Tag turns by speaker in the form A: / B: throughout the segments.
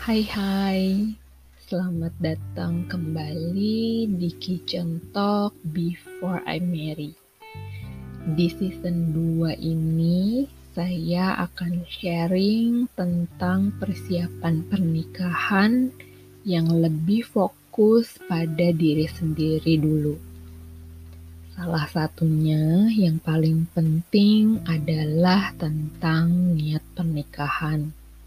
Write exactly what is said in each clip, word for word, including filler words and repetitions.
A: Hai hai, selamat datang kembali di Kitchen Talk Before I Marry. Di season dua ini, saya akan sharing tentang persiapan pernikahan yang lebih fokus pada diri sendiri dulu. Salah satunya yang paling penting adalah tentang niat pernikahan.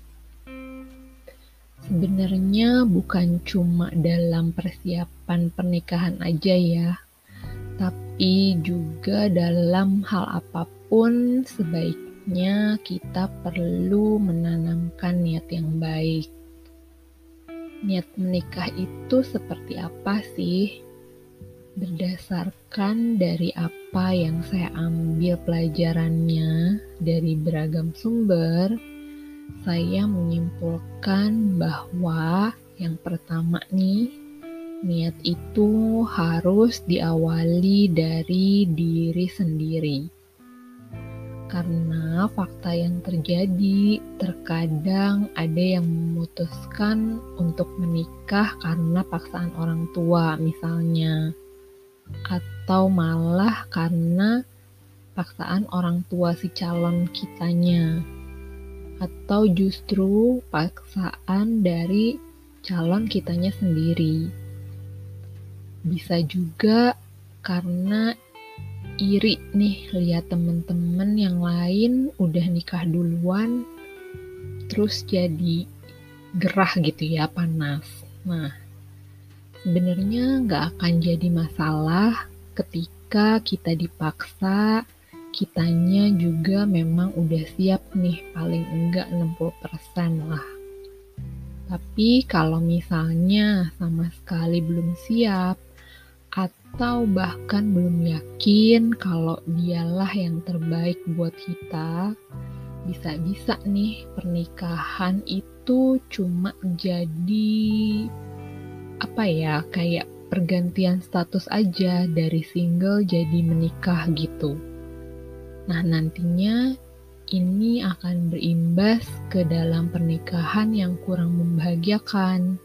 A: Sebenarnya bukan cuma dalam persiapan pernikahan aja ya, tapi juga dalam hal apapun sebaiknya kita perlu menanamkan niat yang baik. Niat menikah itu seperti apa sih? Berdasarkan dari apa yang saya ambil pelajarannya dari beragam sumber, saya menyimpulkan bahwa yang pertama nih, niat itu harus diawali dari diri sendiri. Karena fakta yang terjadi, terkadang ada yang memutuskan untuk menikah karena paksaan orang tua misalnya. Atau malah karena paksaan orang tua si calon kitanya. Atau justru paksaan dari calon kitanya sendiri. Bisa juga karena iri nih lihat temen-temen yang lain udah nikah duluan, terus jadi gerah gitu ya, panas. Nah, sebenarnya nggak akan jadi masalah ketika kita dipaksa, kitanya juga memang udah siap nih, paling enggak enam puluh persen lah. Tapi kalau misalnya sama sekali belum siap, atau bahkan belum yakin kalau dialah yang terbaik buat kita, bisa-bisa nih pernikahan itu cuma jadi apa ya, kayak pergantian status aja dari single jadi menikah gitu. Nah, nantinya ini akan berimbas ke dalam pernikahan yang kurang membahagiakan.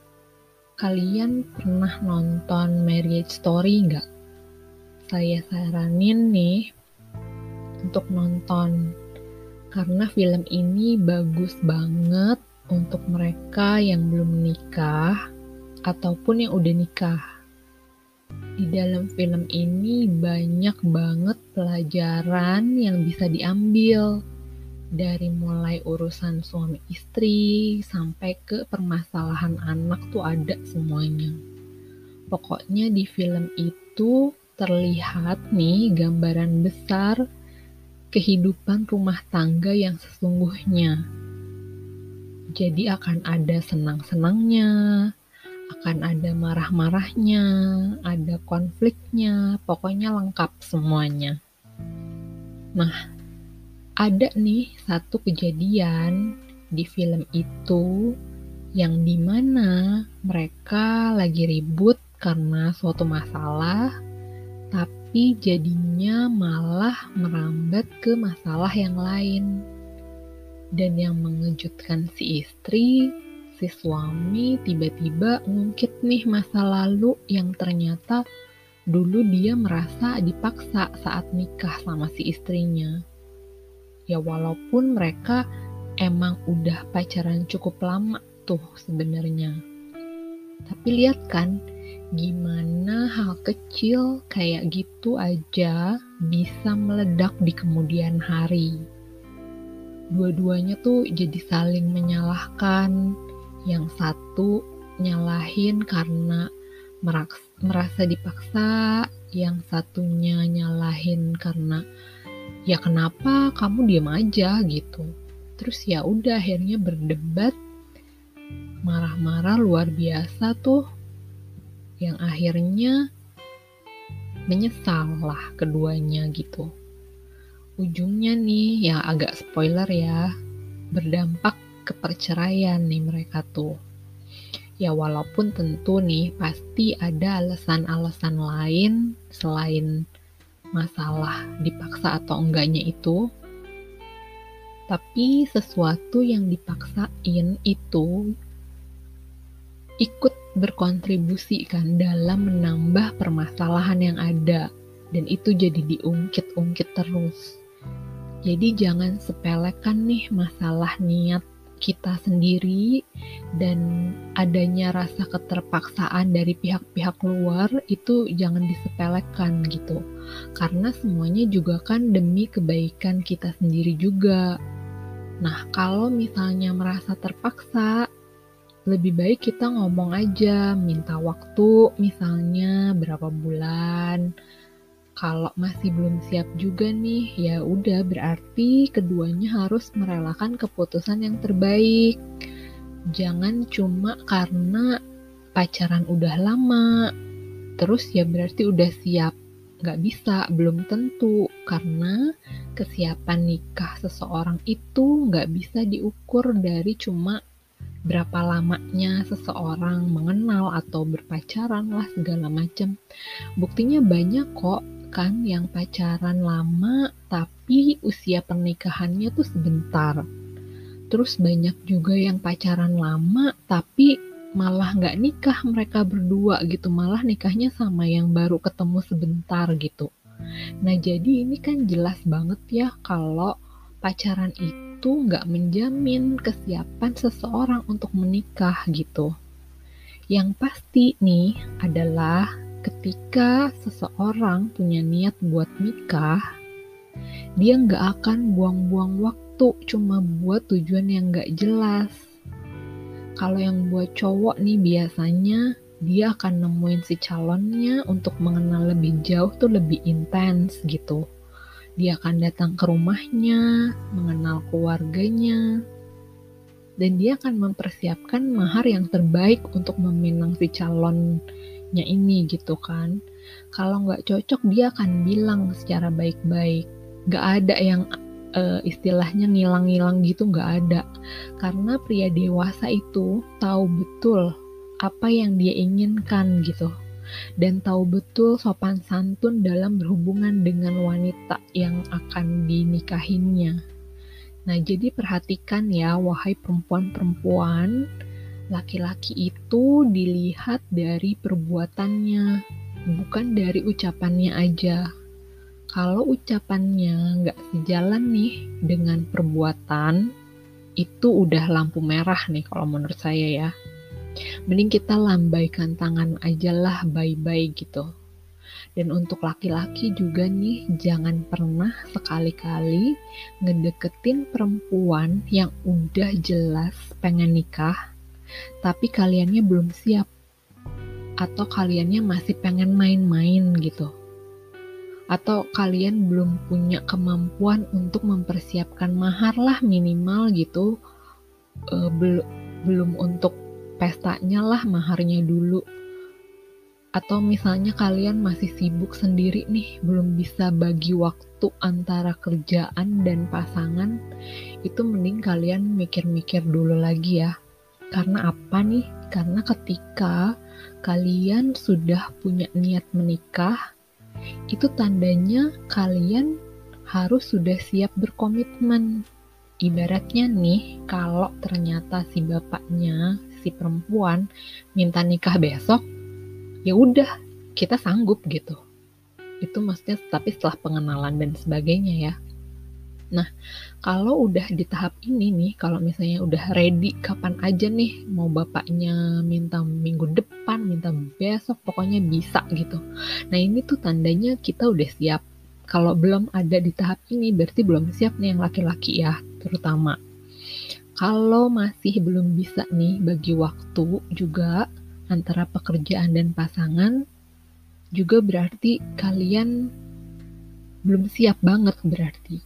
A: Kalian pernah nonton Marriage Story nggak? Saya saranin nih untuk nonton, karena film ini bagus banget untuk mereka yang belum menikah ataupun yang udah nikah. Di dalam film ini banyak banget pelajaran yang bisa diambil, dari mulai urusan suami istri sampai ke permasalahan anak tuh ada semuanya. Pokoknya di film itu terlihat nih gambaran besar kehidupan rumah tangga yang sesungguhnya. Jadi akan ada senang-senangnya, akan ada marah-marahnya, ada konfliknya, pokoknya lengkap semuanya. Nah, ada nih satu kejadian di film itu yang dimana mereka lagi ribut karena suatu masalah, tapi jadinya malah merambat ke masalah yang lain. Dan yang mengejutkan si istri, si suami tiba-tiba ngungkit nih masa lalu yang ternyata dulu dia merasa dipaksa saat nikah sama si istrinya. Ya walaupun mereka emang udah pacaran cukup lama tuh sebenarnya. Tapi lihat kan, gimana hal kecil kayak gitu aja bisa meledak di kemudian hari. Dua-duanya tuh jadi saling menyalahkan. Yang satu nyalahin karena merasa dipaksa, yang satunya nyalahin karena ya kenapa kamu diam aja gitu. Terus ya udah akhirnya berdebat, marah-marah luar biasa tuh, yang akhirnya menyesal lah keduanya gitu. Ujungnya nih yang agak spoiler ya, berdampak ke perceraian nih mereka tuh. Ya walaupun tentu nih pasti ada alasan-alasan lain selain masalah dipaksa atau enggaknya itu. Tapi sesuatu yang dipaksain itu ikut berkontribusi kan dalam menambah permasalahan yang ada, dan itu jadi diungkit-ungkit terus. Jadi jangan sepelekan nih masalah niat kita sendiri dan adanya rasa keterpaksaan dari pihak-pihak luar, itu jangan disepelekan gitu. Karena semuanya juga kan demi kebaikan kita sendiri juga. Nah, kalau misalnya merasa terpaksa, lebih baik kita ngomong aja, minta waktu misalnya berapa bulan. Kalau masih belum siap juga nih, ya udah berarti keduanya harus merelakan keputusan yang terbaik. Jangan cuma karena pacaran udah lama, terus ya berarti udah siap. Nggak bisa, belum tentu, karena kesiapan nikah seseorang itu nggak bisa diukur dari cuma berapa lamanya seseorang mengenal atau berpacaran lah segala macam. Buktinya banyak kok kan yang pacaran lama tapi usia pernikahannya tuh sebentar. Terus banyak juga yang pacaran lama tapi malah nggak nikah mereka berdua gitu, malah nikahnya sama yang baru ketemu sebentar gitu. Nah jadi ini kan jelas banget ya kalau pacaran itu nggak menjamin kesiapan seseorang untuk menikah gitu. Yang pasti nih adalah ketika seseorang punya niat buat nikah, dia nggak akan buang-buang waktu cuma buat tujuan yang nggak jelas. Kalau yang buat cowok nih biasanya dia akan nemuin si calonnya untuk mengenal lebih jauh tuh lebih intens gitu. Dia akan datang ke rumahnya, mengenal keluarganya, dan dia akan mempersiapkan mahar yang terbaik untuk meminang si calon nya ini gitu kan. Kalau nggak cocok dia akan bilang secara baik-baik. Nggak ada yang uh, istilahnya ngilang-ngilang gitu, nggak ada. Karena pria dewasa itu tahu betul apa yang dia inginkan gitu, dan tahu betul sopan santun dalam berhubungan dengan wanita yang akan dinikahinya. Nah jadi perhatikan ya wahai perempuan-perempuan, laki-laki itu dilihat dari perbuatannya, bukan dari ucapannya aja. Kalau ucapannya nggak sejalan nih dengan perbuatan, itu udah lampu merah nih kalau menurut saya ya. Mending kita lambaikan tangan aja lah, bye-bye gitu. Dan untuk laki-laki juga nih, jangan pernah sekali-kali ngedeketin perempuan yang udah jelas pengen nikah, tapi kaliannya belum siap, atau kaliannya masih pengen main-main gitu, atau kalian belum punya kemampuan untuk mempersiapkan mahar lah minimal gitu, e, bel- belum untuk pestanya lah maharnya dulu, atau misalnya kalian masih sibuk sendiri nih, belum bisa bagi waktu antara kerjaan dan pasangan, itu mending kalian mikir-mikir dulu lagi ya. Karena apa nih? Karena ketika kalian sudah punya niat menikah, itu tandanya kalian harus sudah siap berkomitmen. Ibaratnya nih, kalau ternyata si bapaknya, si perempuan minta nikah besok, ya udah, kita sanggup gitu. Itu maksudnya tapi setelah pengenalan dan sebagainya ya. Nah, kalau udah di tahap ini nih, kalau misalnya udah ready kapan aja nih, mau bapaknya minta minggu depan, minta besok, pokoknya bisa gitu. Nah ini tuh tandanya kita udah siap. Kalau belum ada di tahap ini, berarti belum siap nih yang laki-laki ya, terutama. Kalau masih belum bisa nih bagi waktu juga antara pekerjaan dan pasangan, juga berarti kalian belum siap banget berarti.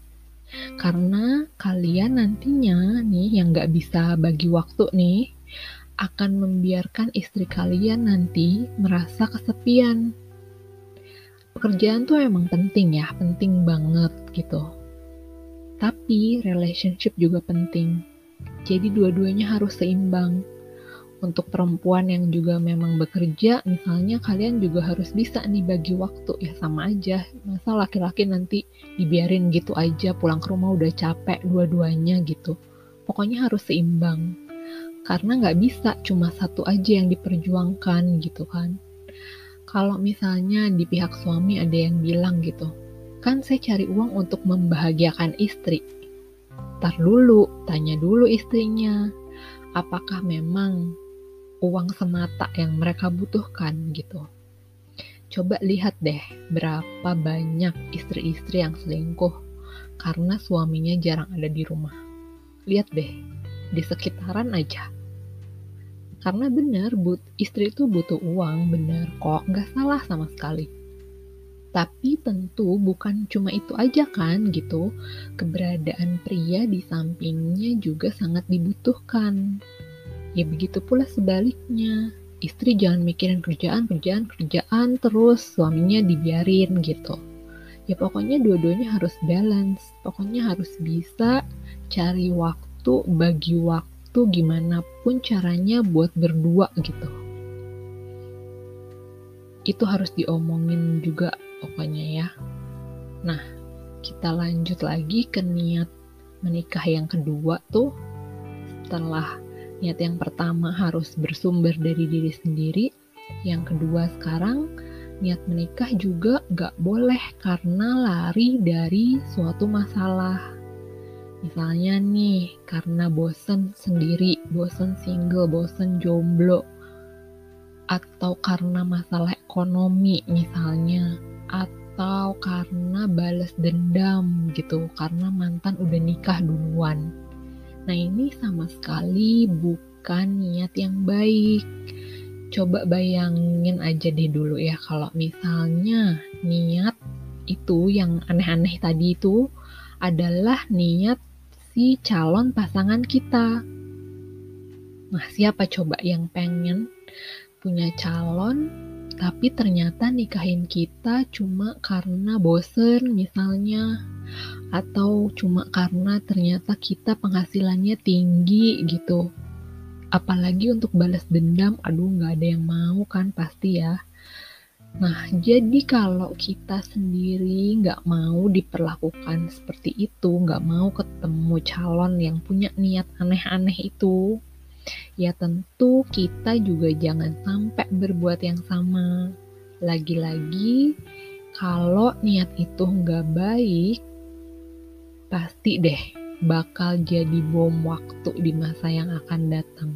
A: Karena kalian nantinya nih yang gak bisa bagi waktu nih, akan membiarkan istri kalian nanti merasa kesepian. Pekerjaan tuh emang penting ya, penting banget gitu. Tapi relationship juga penting. Jadi dua-duanya harus seimbang. Untuk perempuan yang juga memang bekerja, misalnya kalian juga harus bisa nih bagi waktu, ya sama aja. Masa laki-laki nanti dibiarin gitu aja, pulang ke rumah udah capek dua-duanya gitu. Pokoknya harus seimbang. Karena nggak bisa cuma satu aja yang diperjuangkan gitu kan. Kalau misalnya di pihak suami ada yang bilang gitu, kan saya cari uang untuk membahagiakan istri. Tar dulu, tanya dulu istrinya, apakah memang uang semata yang mereka butuhkan gitu. Coba lihat deh berapa banyak istri-istri yang selingkuh karena suaminya jarang ada di rumah. Lihat deh, di sekitaran aja. Karena benar, but, istri itu butuh uang, benar kok, nggak salah sama sekali. Tapi tentu bukan cuma itu aja kan gitu, keberadaan pria di sampingnya juga sangat dibutuhkan. Ya begitu pula sebaliknya, istri jangan mikirin kerjaan, kerjaan, kerjaan terus suaminya dibiarin gitu. Ya pokoknya dua-duanya harus balance, pokoknya harus bisa cari waktu, bagi waktu, gimana pun caranya buat berdua gitu. Itu harus diomongin juga pokoknya ya. Nah, kita lanjut lagi ke niat menikah yang kedua tuh. Setelah niat yang pertama harus bersumber dari diri sendiri, yang kedua sekarang niat menikah juga gak boleh karena lari dari suatu masalah. Misalnya nih, karena bosen sendiri, bosen single, bosen jomblo, atau karena masalah ekonomi misalnya, atau karena balas dendam gitu, karena mantan udah nikah duluan. Nah ini sama sekali bukan niat yang baik. Coba bayangin aja deh dulu ya, kalau misalnya niat itu yang aneh-aneh tadi itu adalah niat si calon pasangan kita. Nah, siapa coba yang pengen punya calon tapi ternyata nikahin kita cuma karena bosen misalnya, atau cuma karena ternyata kita penghasilannya tinggi gitu. Apalagi untuk balas dendam, aduh gak ada yang mau kan pasti ya. Nah, jadi kalau kita sendiri gak mau diperlakukan seperti itu, gak mau ketemu calon yang punya niat aneh-aneh itu, ya tentu kita juga jangan sampai berbuat yang sama. Lagi-lagi, kalau niat itu gak baik, pasti deh bakal jadi bom waktu di masa yang akan datang.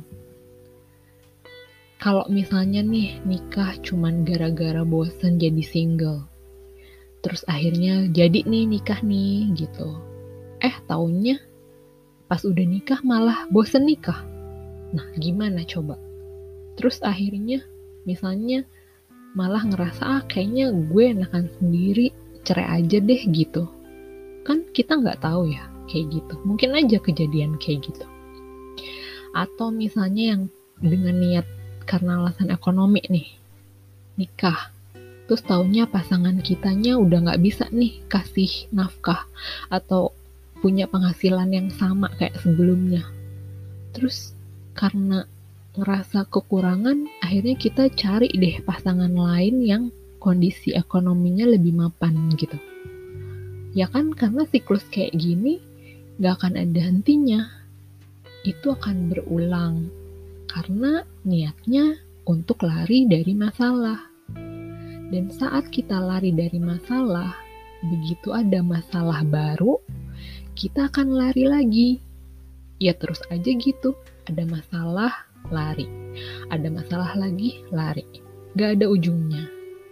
A: Kalau misalnya nih nikah cuman gara-gara bosen jadi single, terus akhirnya jadi nih nikah nih gitu. Eh taunya pas udah nikah malah bosen nikah. Nah gimana coba? Terus akhirnya misalnya malah ngerasa ah kayaknya gue enakan sendiri, cerai aja deh gitu. Kan kita nggak tahu ya kayak gitu. Mungkin aja kejadian kayak gitu. Atau misalnya yang dengan niat karena alasan ekonomi nih, nikah. Terus taunya pasangan kitanya udah gak bisa nih kasih nafkah atau punya penghasilan yang sama kayak sebelumnya. Terus karena ngerasa kekurangan, akhirnya kita cari deh pasangan lain yang kondisi ekonominya lebih mapan gitu. Ya kan, karena siklus kayak gini gak akan ada hentinya. Itu akan berulang. Karena niatnya untuk lari dari masalah. Dan saat kita lari dari masalah, begitu ada masalah baru, kita akan lari lagi. Ya terus aja gitu, ada masalah, lari. Ada masalah lagi, lari. Gak ada ujungnya.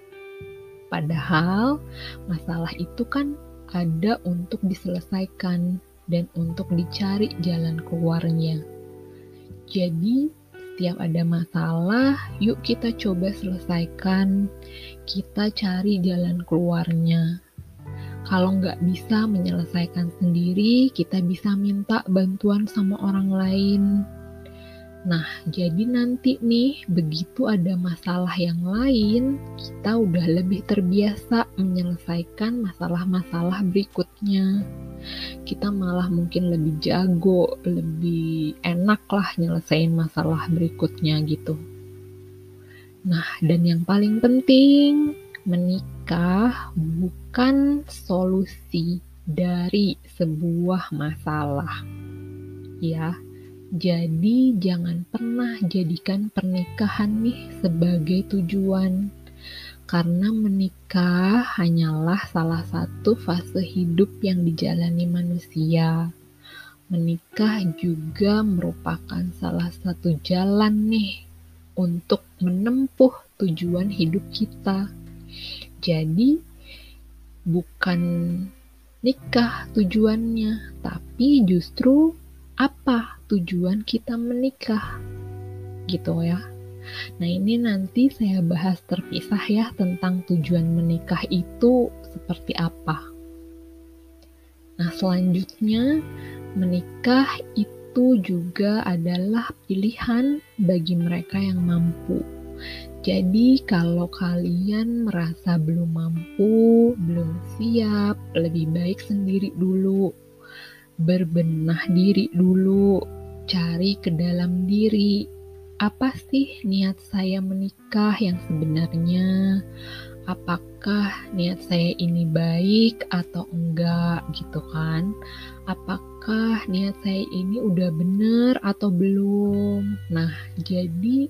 A: Padahal masalah itu kan ada untuk diselesaikan dan untuk dicari jalan keluarnya. Jadi setiap ada masalah, yuk kita coba selesaikan, kita cari jalan keluarnya. Kalau nggak bisa menyelesaikan sendiri, kita bisa minta bantuan sama orang lain. Nah, jadi nanti nih, begitu ada masalah yang lain, kita udah lebih terbiasa menyelesaikan masalah-masalah berikutnya. Kita malah mungkin lebih jago, lebih enak lah nyelesain masalah berikutnya gitu. Nah, dan yang paling penting, menikah bukan solusi dari sebuah masalah. Ya, Jadi jangan pernah jadikan pernikahan nih sebagai tujuan, karena menikah hanyalah salah satu fase hidup yang dijalani manusia. Menikah juga merupakan salah satu jalan nih untuk menempuh tujuan hidup kita. Jadi bukan nikah tujuannya, tapi justru apa tujuan kita menikah, gitu ya. Nah, ini nanti saya bahas terpisah ya tentang tujuan menikah itu seperti apa. Nah, selanjutnya menikah itu juga adalah pilihan bagi mereka yang mampu. Jadi kalau kalian merasa belum mampu, belum siap, lebih baik sendiri dulu. Berbenah diri dulu, cari ke dalam diri. Apa sih niat saya menikah yang sebenarnya? Apakah niat saya ini baik atau enggak gitu kan? Apakah niat saya ini udah bener atau belum? Nah, jadi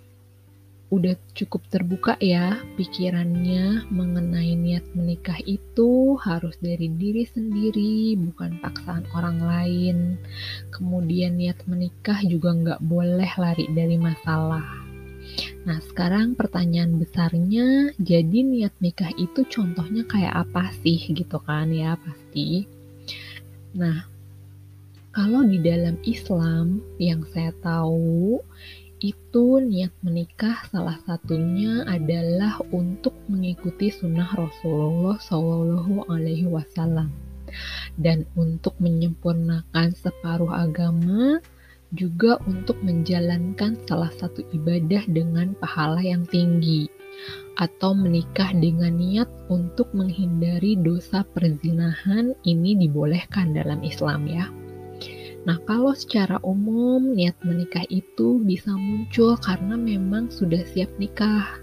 A: udah cukup terbuka ya pikirannya mengenai niat menikah itu harus dari diri sendiri, bukan paksaan orang lain. Kemudian niat menikah juga nggak boleh lari dari masalah. Nah, sekarang pertanyaan besarnya, jadi niat nikah itu contohnya kayak apa sih gitu kan ya pasti. Nah, kalau di dalam Islam yang saya tahu, itu niat menikah salah satunya adalah untuk mengikuti sunnah Rasulullah shallallahu alaihi wasallam dan untuk menyempurnakan separuh agama, juga untuk menjalankan salah satu ibadah dengan pahala yang tinggi, atau menikah dengan niat untuk menghindari dosa perzinahan. Ini dibolehkan dalam Islam ya. Nah, kalau secara umum niat menikah itu bisa muncul karena memang sudah siap nikah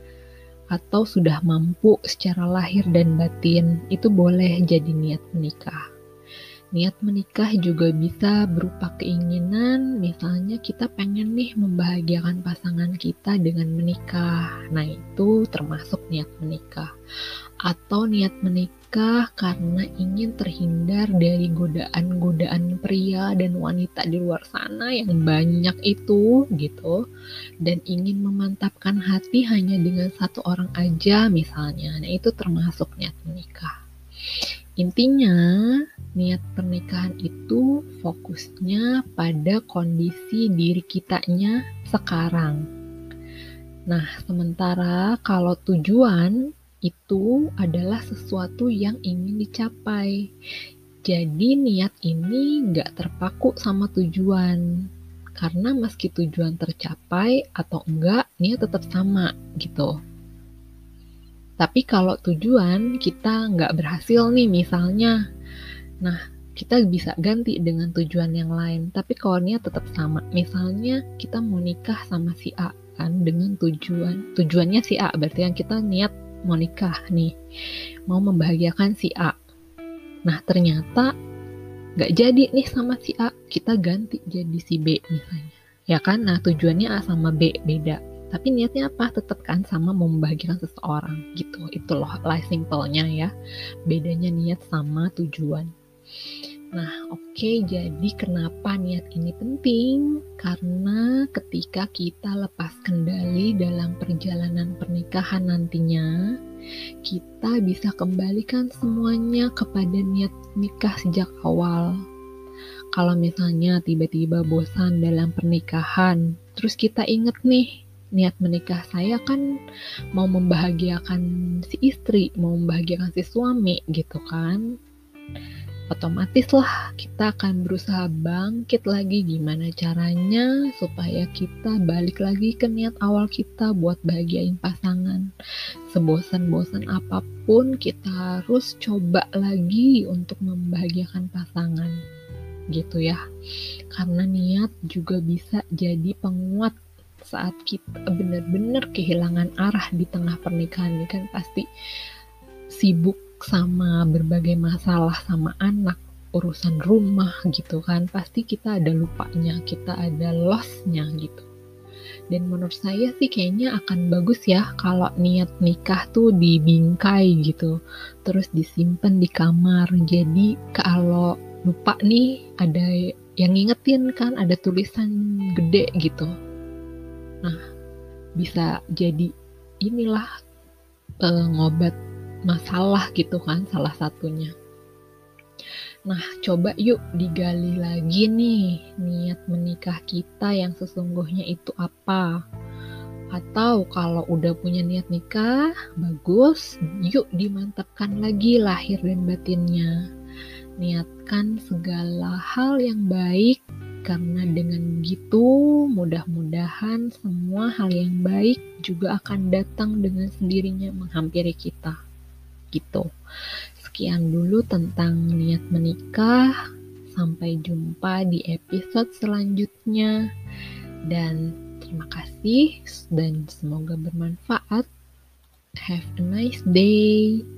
A: atau sudah mampu secara lahir dan batin, itu boleh jadi niat menikah. Niat menikah juga bisa berupa keinginan, misalnya kita pengen nih membahagiakan pasangan kita dengan menikah. Nah, itu termasuk niat menikah. Atau niat menikah karena ingin terhindar dari godaan-godaan pria dan wanita di luar sana yang banyak itu gitu, dan ingin memantapkan hati hanya dengan satu orang aja misalnya. Nah, itu termasuk niat menikah. Intinya, niat pernikahan itu fokusnya pada kondisi diri kitanya sekarang. Nah, sementara kalau tujuan itu adalah sesuatu yang ingin dicapai. Jadi niat ini nggak terpaku sama tujuan. Karena meski tujuan tercapai atau enggak, niat tetap sama gitu. Tapi kalau tujuan kita nggak berhasil nih misalnya, nah kita bisa ganti dengan tujuan yang lain. Tapi kalau niat tetap sama, misalnya kita mau nikah sama si A kan dengan tujuan, tujuannya si A, berarti yang kita niat mau nikah nih, mau membahagiakan si A. Nah ternyata nggak jadi nih sama si A, kita ganti jadi si B misalnya. Ya kan, nah tujuannya A sama B beda. Tapi niatnya apa? Tetap kan sama mau membahagiakan seseorang gitu. Itu loh lah simpelnya ya. Bedanya niat sama tujuan. Nah, oke, okay, jadi kenapa niat ini penting? Karena ketika kita lepas kendali dalam perjalanan pernikahan nantinya, kita bisa kembalikan semuanya kepada niat nikah sejak awal. Kalau misalnya tiba-tiba bosan dalam pernikahan, terus kita inget nih, niat menikah saya kan mau membahagiakan si istri, mau membahagiakan si suami gitu kan. Otomatis lah kita akan berusaha bangkit lagi gimana caranya supaya kita balik lagi ke niat awal kita buat bahagiain pasangan. Sebosan-bosan apapun kita harus coba lagi untuk membahagiakan pasangan gitu ya. Karena niat juga bisa jadi penguat saat kita benar-benar kehilangan arah di tengah pernikahan. Ini kan pasti sibuk sama berbagai masalah, sama anak, urusan rumah gitu kan, pasti kita ada lupanya, kita ada loss-nya gitu. Dan menurut saya sih kayaknya akan bagus ya kalau niat nikah tuh dibingkai gitu, terus disimpan di kamar. Jadi kalau lupa nih ada yang ngingetin kan, ada tulisan gede gitu. Nah, bisa jadi inilah e, ngobat masalah gitu kan salah satunya. Nah, coba yuk digali lagi nih niat menikah kita yang sesungguhnya itu apa. Atau kalau udah punya niat nikah, bagus, yuk dimantapkan lagi lahir dan batinnya. Niatkan segala hal yang baik, karena dengan begitu mudah-mudahan semua hal yang baik juga akan datang dengan sendirinya menghampiri kita. Gitu. Sekian dulu tentang niat menikah. Sampai jumpa di episode selanjutnya. Dan terima kasih dan semoga bermanfaat. Have a nice day.